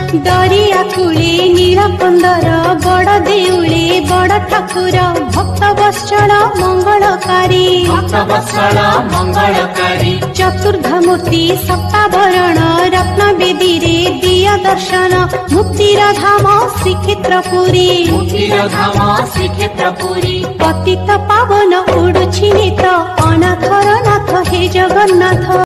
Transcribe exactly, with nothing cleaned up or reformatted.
दरिया कूले नीलकंदर बड़ देउले बड़ ठाकुर भक्त वत्सल मंगलकारी भक्त वत्सल मंगलकारी चतुर्ध मूर्ति सप्ताभरण रत्न बेदी रे दिया दर्शन मुक्तिर धाम श्रीक्षेत्रपुरी मुक्तिर धाम श्रीक्षेत्रपुरी पतित पावन उडुछि नित अनाथर नाथ हे जगन्नाथ।